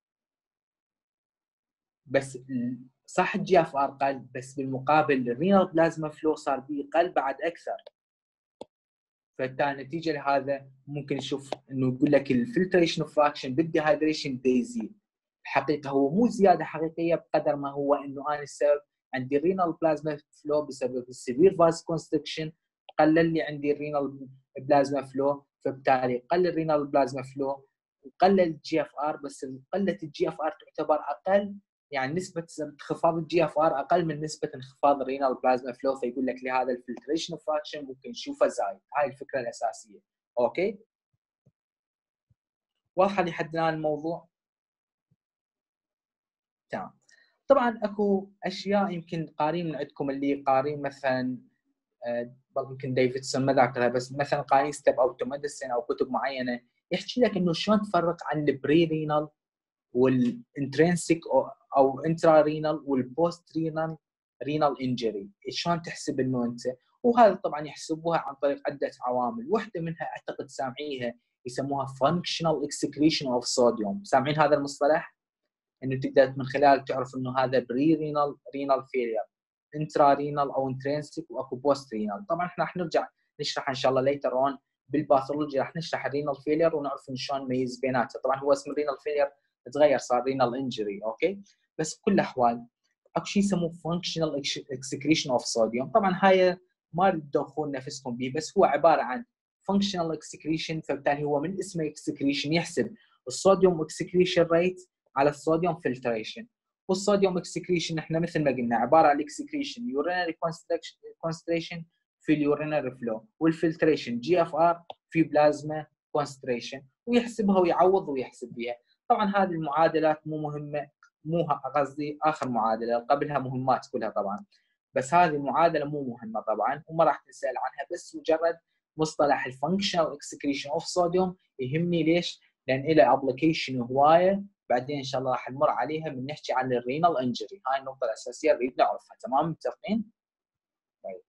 بس صح الجي اف ار قل، بس بالمقابل الرينال بلازما فلو صار به قل بعد اكثر. فبالتالي نتيجه لهذا ممكن نشوف انه يقول لك الفلتريشن فراكشن بالديهايدريشن بده يزيد. الحقيقه هو مو زياده حقيقيه بقدر ما هو انه انا السبب عندي رينال بلازما فلو بسبب السيفير فاز كونستريكشن، قلل لي عندي الرينال بلازما فلو، فبالتالي قل الرينال بلازما فلو وقلل الجي اف ار. بس قله الجي اف ار تعتبر اقل، يعني نسبه انخفاض الجي اف ار اقل من نسبه انخفاض الرينال بلازما فلو، فيقول لك لهذا الفلتريشن فراكشن ممكن نشوفه زايد. هاي الفكره الاساسيه. اوكي، واضحه لحد الان الموضوع؟ تمام. طبعا اكو اشياء يمكن قارين من عندكم اللي قارين مثلا آه يمكن ديفيدسون ما ذاكرها، بس مثلا قارين ستيب اوت تو ميديسن او كتب معينه يحكي لك انه شلون تفرق عن البري رينال والانترنسيك او انترا رينال والبوست رينال رينال انجري، شلون تحسب انه انت. وهذا طبعا يحسبوها عن طريق عده عوامل، واحده منها اعتقد سامعيها يسموها functional excretion of sodium. سامعين هذا المصطلح؟ انه تقدر من خلاله تعرف انه هذا بري رينال رينال فيلير، انترا رينال او انترنسيك، واكو بوست رينال. طبعا احنا راح نرجع نشرح ان شاء الله ليتر اون بالباثولوجي، راح نشرح الرينال فيلير ونعرف شلون نميز بيناتها. طبعا هو اسم الرينال فيلير تغير صار رينال انجري. اوكي، بس بكل الاحوال اكو شيء يسموه فانكشنال اكسكريشن اوف صوديوم. طبعا هاي ما تدخلون نفسكم به، بس هو عباره عن فانكشنال اكسكريشن، فبالتالي هو من اسمه اكسكريشن يحسب الصوديوم اكسكريشن ريت على الصوديوم فلتريشن. والصوديوم اكسكريشن احنا مثل ما قلنا عباره عن الاكسكريشن يورينري كونستريشن في اليورينري فلو، والفلتريشن جي اف ار في بلازما كونستريشن، ويحسبها ويعوض ويحسب بها. طبعا هذه المعادلات مو مهمه، مو قصدي اخر معادله قبلها مهمات كلها طبعا، بس هذه المعادله مو مهمه طبعا وما راح نسال عنها، بس مجرد مصطلح الفانكشنال اكسكريشن اوف صوديوم يهمني. ليش؟ لان له ابلكيشن هوايه بعدين ان شاء الله راح نمر عليها من نحكي عن الرينال انجري. هاي النقطه الاساسيه نريد نعرفها. تمام متفقين؟ طيب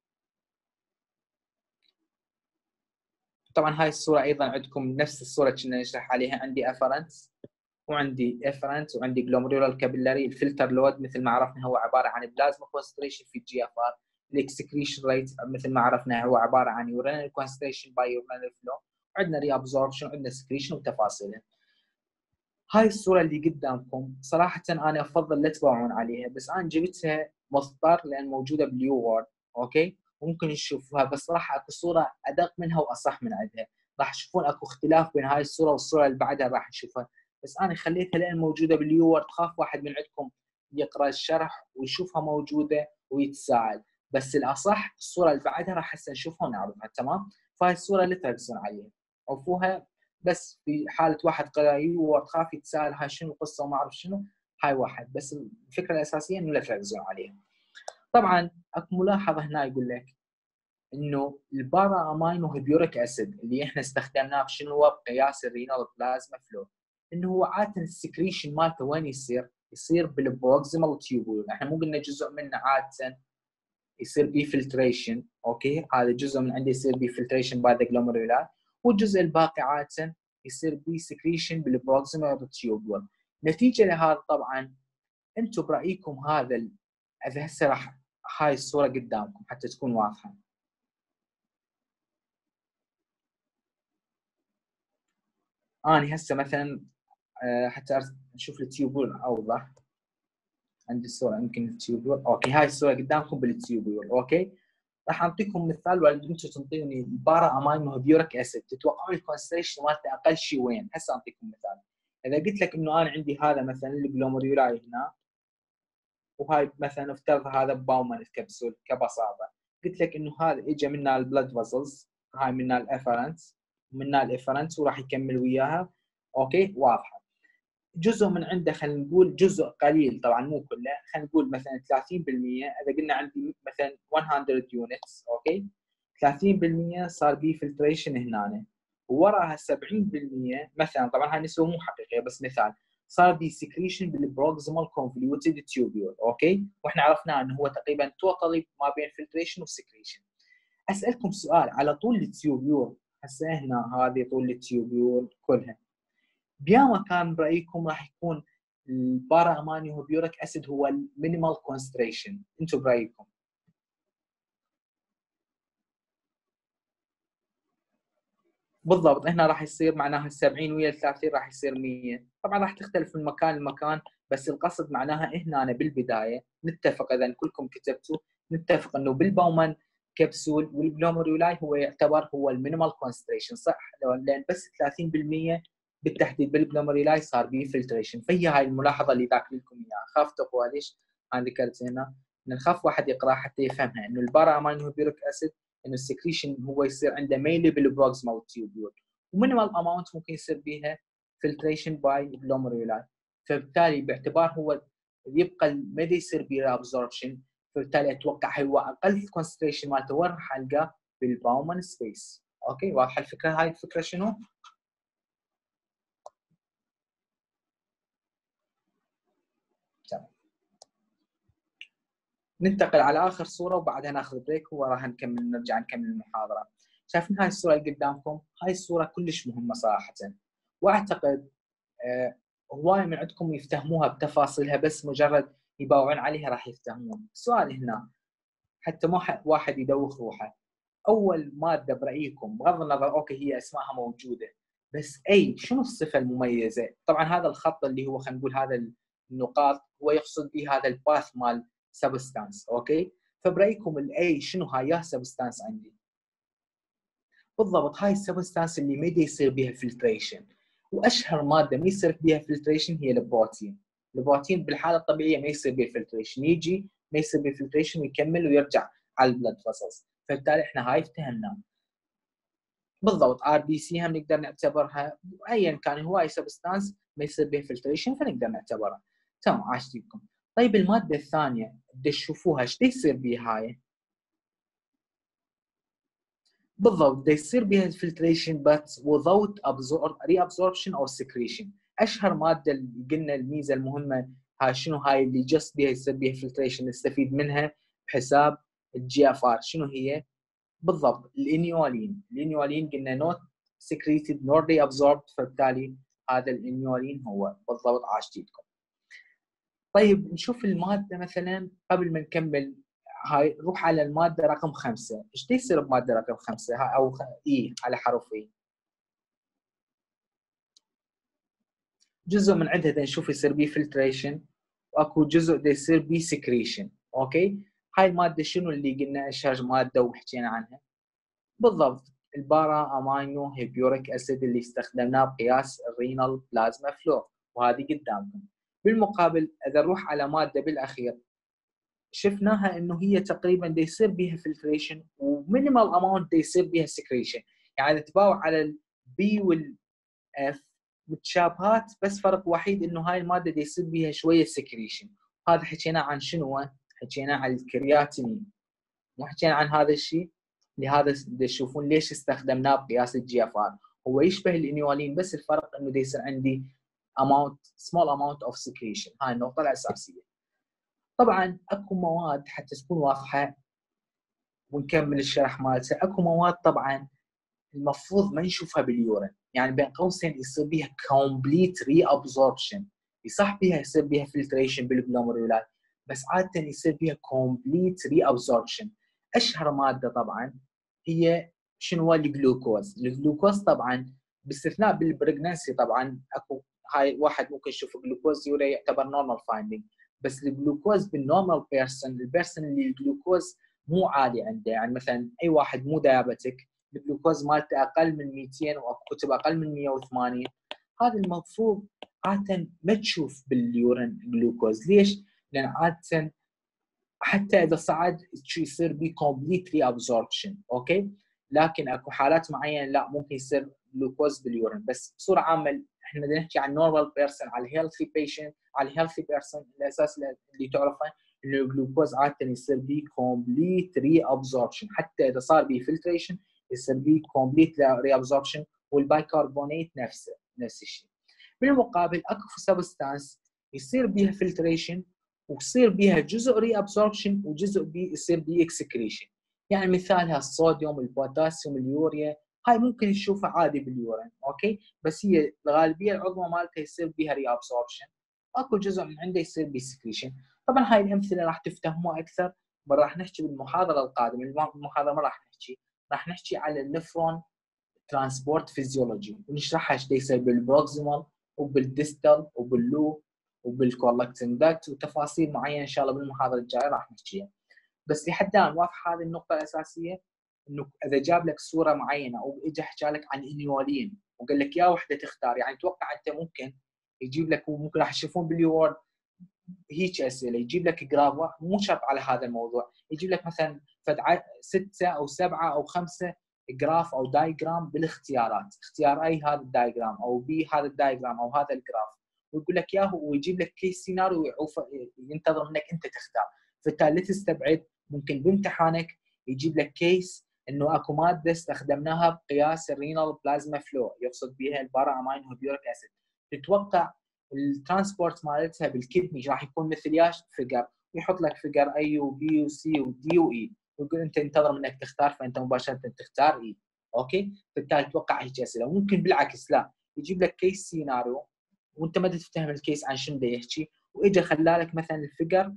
طبعا هاي الصوره ايضا عندكم نفس الصوره كنا نشرح عليها. عندي افرنس وعندي افرنس وعندي جلوميرولار كابيلاري. الفلتر لود مثل ما عرفنا هو عباره عن بلازما كونسنتريشن في الجي اف ار. الاكسكريشن ريت مثل ما عرفنا هو عباره عن يورينال كونسنتريشن باي يورينال فلو. عندنا ري ابزوربشن وعندنا سكريشن وتفاصيلها. هاي الصوره اللي قدامكم صراحه انا افضل لا تباوعون عليها، بس انا جبتها مضطر لان موجوده باليو وورد. اوكي، ممكن نشوفوها، بس راح اكو صوره ادق منها واصح من عندها. راح تشوفون اكو اختلاف بين هاي الصوره والصوره اللي بعدها راح نشوفها، بس انا خليتها لان موجوده باليو وورد. خاف واحد من عندكم يقرا الشرح ويشوفها موجوده ويتساءل، بس الاصح الصوره اللي بعدها راح هسه نشوفها ونعرفها. تمام؟ فهاي الصوره لا تركزون عليها، عرفوها. بس في حاله واحد قرايه وخاف يتساءل هاي شنو القصه وما اعرف شنو، هاي واحد. بس الفكره الاساسيه انه لا تركزون عليها. طبعا اكو ملاحظه هنا يقول لك انه البارا امينو هيبيوريك اسيد اللي احنا استخدمناه شنو هو بقياس الرينال بلازما فلو، انه هو عاده السكريشن مالته وين يصير؟ يصير بالبروكسيمال تيوبول. احنا مو قلنا جزء منه عاده يصير بيه فلتريشن. اوكي، هذا جزء من عنده يصير بيه فلتريشن باي ذا جلوميرولاي، والجزء الباقي عاده يصير بيه سكريشن بالبروكسيمال تيوبول. نتيجه لهذا طبعا انتم برايكم هذا ال... هسه راح هاي الصوره قدامكم حتى تكون واضحه. اني هسه مثلا حتى نشوف التيوبول اوضح. عندي الصوره يمكن التيوبول. اوكي، هاي الصوره قدامكم بالتيوبول. اوكي، راح اعطيكم مثال ولا انتم تنطوني البارا امينو بيوريك اسيد، تتوقعون الكونسنتريشن مالته اقل شيء وين؟ هسه اعطيكم مثال. اذا قلت لك انه انا عندي هذا مثلا الجلوميرولاي هنا، وهاي مثلا افترض هذا باومان الكبسول كبساطه، قلت لك انه هذا اجى منها البلد فازلز، هاي منها الافرنس، منها الافرنس وراح يكمل وياها. اوكي، واضحه. جزء من عنده خلينا نقول جزء قليل طبعا مو كله، خلينا نقول مثلا ثلاثين بالمئة. اذا قلنا عندي مثلا مئة يونتس، اوكي، ثلاثين بالمئة صار بي فلتريشن هنا، ووراها سبعين بالمئة مثلا، طبعا هاي نسبه مو حقيقيه بس مثال، صار بي سكريشن بالبروكسيمال كونفوليوتد تيوبيول. اوكي، واحنا عرفنا انه هو تقريبا توتالي ما بين فلتريشن وسكريشن. اسالكم سؤال على طول التيوبيول. هسه هنا هذه طول التيوبيول كلها، بيا مكان برايكم راح يكون البارا امينو بيوريك اسيد هو المينيمال كونسنتريشن؟ انتم برايكم؟ بالضبط، هنا راح يصير معناها سبعين ويا ثلاثين راح يصير مية. طبعا راح تختلف من مكان لمكان، بس القصد معناها هنا أنا بالبدايه نتفق، اذا كلكم كتبتوا نتفق انه بالباومان كبسول والجلوميرولاي هو يعتبر هو المينيمال كونسنتريشن، صح؟ لان بس ثلاثين بالمئة بالتحديد بالجلوميرولاي صار به فلتريشن. فهي هاي الملاحظه اللي ذاكر لكم اياها. خاف تقوى ليش انا ذكرت هنا؟ نخاف واحد يقرا حتى يفهمها، انه البارا امينو بيوريك اسيد انه السكريشن هو يصير عنده ميلي بالبروكسيمال تيوبول، ومينيمال اماونت ممكن يصير بها فلتريشن باي جلوميرولاي. فبالتالي باعتبار هو يبقى مدى يصير به ريابزوربشن، فبالتالي اتوقع هو اقل الكونسنتريشن مالته وين راح القاه؟ بالباومان سبيس. اوكي، واضحه الفكره؟ هاي الفكره شنو؟ تمام. ننتقل على اخر صوره وبعدها ناخذ بريك وراح نكمل نرجع نكمل المحاضره. شايفين هاي الصوره اللي قدامكم؟ هاي الصوره كلش مهمه صراحه، واعتقد آه هواي من عندكم يفتهموها بتفاصيلها، بس مجرد يباوعون عليها راح يفتهمون. السؤال هنا حتى ما واحد يدوخ روحه، اول ماده برايكم بغض النظر اوكي هي اسمائها موجوده، بس اي شنو الصفه المميزه؟ طبعا هذا الخط اللي هو خلينا نقول هذا النقاط هو يقصد به هذا الباث مال سبستانس. اوكي، فبرايكم الاي شنو هاي؟ يا سبستانس عندي بالضبط هاي السبستانس اللي ما يصير بها فلتريشن، واشهر ماده ما يصير بها فلتريشن هي البروتين. البروتين بالحاله الطبيعيه ما يصير به فلتريشن، يجي ما يصير به فلتريشن ويكمل ويرجع على البلد فاسلز، فبالتالي احنا هاي افتهمناه. بالضبط ار بي سي هم نقدر نعتبرها، ايا كان هو اي سبستانس ما يصير به فلتريشن فنقدر نعتبرها. تمام، عاشتكم. طيب الماده الثانيه بدي تشوفوها ايش يصير بها هاي؟ بالضبط بده يصير بها الفلتريشن بس without reabsorption او secretion. اشهر ماده اللي قلنا الميزه المهمه هاي شنو؟ هاي اللي جست بها يصير بها فلتريشن نستفيد منها بحساب الجي اف ار. شنو هي؟ بالضبط الانيولين. الانيولين قلنا نوت secreted nor reabsorbed، فبالتالي هذا الانيولين هو بالضبط. عاشتيتكم. طيب نشوف الماده مثلا قبل ما نكمل هاي، نروح على الماده رقم خمسة. ايش يصير بماده رقم خمسة هاي او خ... اي على حرف اي؟ جزء من عندها نشوف يصير بيه فلتريشن، واكو جزء دا يصير بيه سكريشن. اوكي، هاي الماده شنو اللي قلنا اشهر ماده وحكينا عنها؟ بالضبط البارا امينو هيبيوريك اسيد اللي استخدمناه بقياس الرينال بلازما فلو، وهذه قدامكم. بالمقابل اذا نروح على ماده بالاخير شفناها انه هي تقريبا دي يصير بها فلتريشن ومينيمال اماونت دي يصير بها سكريشن، يعني تتباوع على البي والاف متشابهات، بس فرق وحيد انه هاي الماده دي يصير بها شويه سكريشن. هذا حكينا عن شنو؟ حكينا عن الكرياتينين، مو حكينا عن هذا الشيء. لهذا تشوفون ليش استخدمناه بقياس الجي اف ار، هو يشبه الانيولين بس الفرق انه دي يصير عندي اماونت سمول اماونت اوف سكريشن. هاي النقطه الاساسيه. طبعا اكو مواد حتى تكون واضحه ونكمل الشرح مالته. اكو مواد طبعا المفروض ما نشوفها باليورين، يعني بين قوسين يصير بيها كومبليت ري ابزوربشن، يصح بيها يصير بيها فلتريشن بالجلوميرولات، بس عاده يصير بيها كومبليت ري ابزوربشن. اشهر ماده طبعا هي شنو هو الجلوكوز. الجلوكوز طبعا باستثناء بالبريجنسي طبعا اكو هاي واحد ممكن يشوف جلوكوز يوريا يعتبر نورمال فايندينج، بس الجلوكوز بالنورمال بيرسون، البيرسون اللي الجلوكوز مو عالي عنده، يعني مثلا اي واحد مو دايابيتك الجلوكوز مالته اقل من مئتين وكتب اقل من مئة وثمانين، هذا المفروض عاده ما تشوف باليورين جلوكوز. ليش؟ لان عاده حتى اذا صعد يصير بي كومبليت ري ابزوربشن، اوكي؟ لكن اكو حالات معينه لا ممكن يصير جلوكوز باليورين، بس بصوره عامه احنا بدنا نحكي عن نورمال بيرسون، على الهيلثي بيشنت، على الهيلثي بيرسون الاساس اللي تعرفه انه الجلوكوز عاده يصير بي كومبليت ري ابزوربشن، حتى اذا صار بي فلتريشن يصير بي كومبليت ري ابزوربشن، والبايكربونات نفسه نفس الشيء. بالمقابل اكو سبستانس يصير بيها فلتريشن ويصير بيها جزء ري ابسوربشن وجزء بي يصير بي اكسكريشن، يعني مثالها الصوديوم، البوتاسيوم، اليوريا، هاي ممكن نشوفها عادي باليورين، اوكي؟ بس هي الغالبيه العظمى مالتها يصير بيها ري ابسوربشن، اكو جزء من عنده يصير بي سكريشن. طبعا هاي الامثله راح تفتهموها اكثر راح نحكي بالمحاضره القادمه، المحاضره ما راح نحكي، راح نحكي على النفرون ترانسبورت فيزيولوجي ونشرحها ايش يصير بالبروكسيمال وبالديستال وباللوب وبالكولكتنج داكت وتفاصيل معينه ان شاء الله بالمحاضره الجايه راح نحكيها. بس لحد الان واضحه هذه النقطه الاساسيه، انه اذا جاب لك صوره معينه او اجى حكى لك عن انيولين وقال لك يا وحده تختار، يعني توقع انت ممكن يجيب لك، وممكن راح تشوفون باليورد هيك اسئله، يجيب لك جراف مو شرط على هذا الموضوع، يجيب لك مثلا سته او سبعه او خمسه جراف او دايجرام بالاختيارات، اختيار اي هذا الدايجرام او بي هذا الدايجرام او هذا الجراف، ويقول لك اياه ويجيب لك كيس سيناريو ينتظر منك انت تختار. فبالتالي لا تستبعد ممكن بامتحانك يجيب لك كيس انه اكو ماده استخدمناها بقياس الرينال بلازما فلو، يقصد بها البارا امين هيدريك اسيد، تتوقع الترانسبورت مالتها بالكدني راح يكون مثل ياش فيجر، يحط لك فيجر اي وبي وسي ودي واي، ويقول انت انتظر منك تختار، فانت مباشره تختار اي، اوكي؟ بالتالي توقع هيك اسئله. ممكن بالعكس لا يجيب لك كيس سيناريو وانت ما تفتهم الكيس عن شنو بده يحكي، واجى خلى لك مثلا الفيجر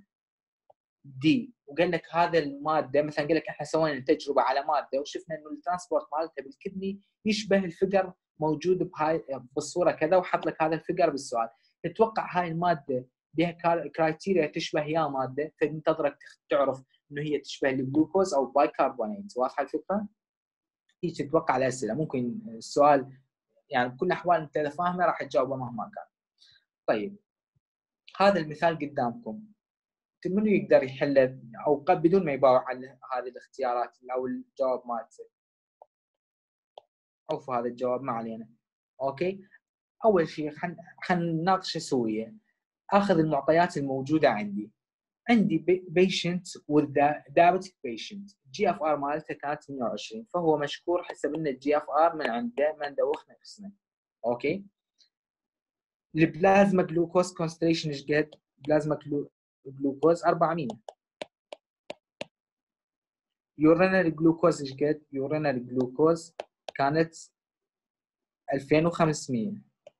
دي وقال لك هذا الماده، مثلا قال لك احنا سوينا تجربه على ماده وشفنا انه الترانسبورت مالتها بالكدني يشبه الفيجر موجود بهاي بالصوره كذا، وحط لك هذا الفيجر بالسؤال، تتوقع هاي الماده بها كرايتيريا تشبه يا ماده، فننتظرك تعرف انه هي تشبه الجلوكوز او بايكربونات. واضحه الفكره؟ هيك تتوقع الاسئله، ممكن السؤال يعني بكل الاحوال انت اذا فاهمه راح تجاوبه مهما كان. طيب هذا المثال قدامكم، منو يقدر يحل او بدون ما يباوع على هذه الاختيارات او الجواب مالته؟ عوفوا هذا الجواب ما علينا، اوكي؟ اول شيء خلينا نناقشه سويا. اخذ المعطيات الموجوده عندي، عندي بيشنت with diabetic patient، جي اف ار مالته كانت مئة وعشرين، فهو مشكور حسب لنا الجي اف ار من عنده من دوخنا نفسنا، اوكي؟ البلازما جلوكوز كونسنتريشن ايش قد؟ بلازما جلوكوز أربعمئة. يورينال جلوكوز ايش قد؟ يورينال جلوكوز كانت ألفين وخمسمئة،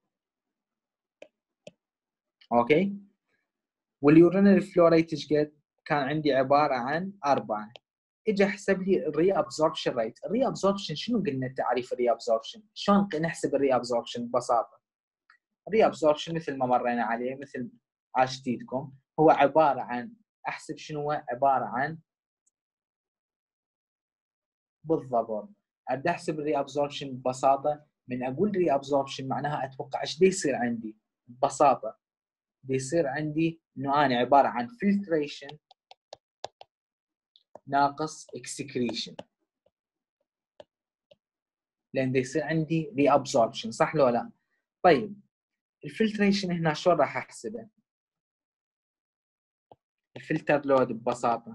اوكي؟ واليورينال فلو ريت ايش قد؟ كان عندي عباره عن أربعة. اجى حسب لي الري ابزوربشن ريت. الري ابزوربشن شنو قلنا تعريف الري ابزوربشن؟ شلون نحسب الري ابزوربشن ببساطه؟ الري ابزوربشن مثل ما مرينا عليه مثل عاشتيتكم، هو عباره عن احسب شنو هو عباره عن بالضبط. ابدا احسب الري ابزوربشن ببساطه، من اقول ري ابزوربشن معناها اتوقع ايش يصير عندي ببساطه، بيصير عندي انه انا عباره عن filtration ناقص excretion، لان يصير عندي reabsorption، صح لو لا؟ طيب الفلتريشن هنا شلون راح احسبه؟ الفلتر لود ببساطه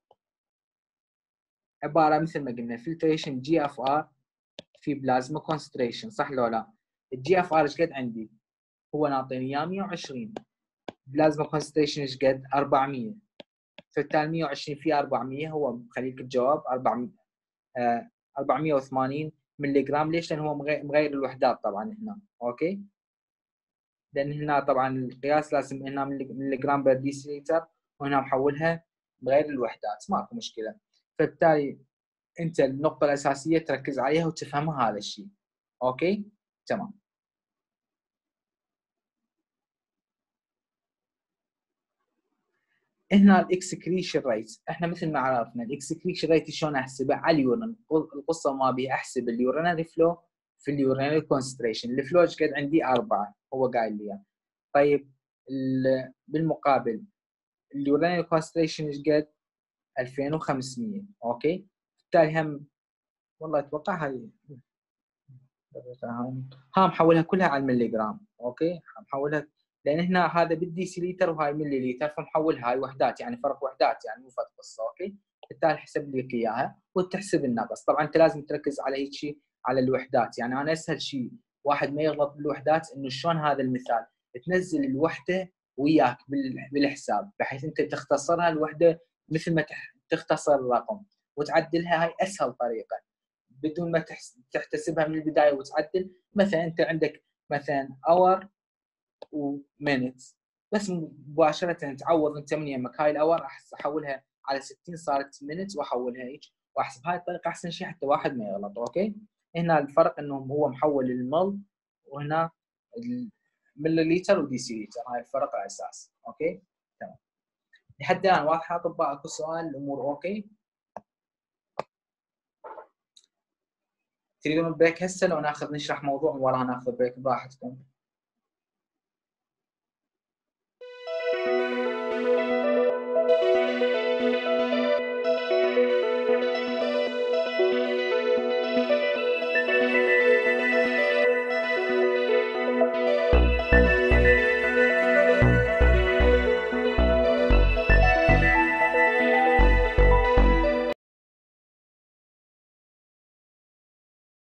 عباره مثل ما قلنا filtration جي اف ار في بلازما concentration، صح لو لا؟ الجي اف ار ايش قد عندي؟ هو ناطيني اياه مئة وعشرين، بلازما concentration ايش قد؟ أربعمئة، فبالتالي مية وعشرين في أربعمية هو مخليك الجواب أربعمية آه أربعمية وثمانين ملي جرام. ليش؟ لأن هو مغير الوحدات طبعا هنا، أوكي؟ لأن هنا طبعا القياس لازم هنا ملي جرام بر ديسيليتر، وهنا محولها بغير الوحدات، ماكو مشكلة. فبالتالي أنت النقطة الأساسية تركز عليها وتفهمها هذا الشيء، أوكي؟ تمام. هنا الاكسكريشن ريت، احنا مثل ما عرفنا الاكسكريشن ريت شلون احسبه على اليورين. القصه ما بي احسب اليورينري فلو في اليورينري كونسنتريشن. الفلو ايش قد عندي؟ أربعة، هو قايل لي. طيب بالمقابل اليورينري كونسنتريشن ايش قد؟ ألفين وخمسمية، اوكي؟ بالتالي هم والله اتوقع هاي ها محولها كلها على الملي جرام، اوكي؟ محولها لان هنا هذا بالديسيليتر وهاي ملي لتر، فمحولها هاي وحدات، يعني فرق وحدات، يعني مو فرق قصه، اوكي؟ بالتالي حسب لك اياها وتحسب النقص. طبعا انت لازم تركز على هيك شيء، على الوحدات. يعني انا اسهل شيء واحد ما يغلط بالوحدات انه شلون هذا المثال تنزل الوحده وياك بالحساب، بحيث انت تختصرها الوحده مثل ما تختصر الرقم وتعدلها. هاي اسهل طريقه بدون ما تحتسبها من البدايه وتعدل. مثلا انت عندك مثلا اور ومينتس، بس مباشره تعوض انت من يمك هاي الاور احولها على ستين صارت مينتس واحولها هيك واحسب. هاي الطريقه احسن شيء حتى واحد ما يغلط، اوكي؟ هنا الفرق انه هو محول المل وهنا المليليتر وديسيليتر، هاي الفرق الاساس، اوكي؟ تمام. لحد الان واضحه اطباء؟ اكو سؤال؟ الامور اوكي؟ تريدون بريك هسه لو ناخذ نشرح موضوع وراها ناخذ بريك براحتكم.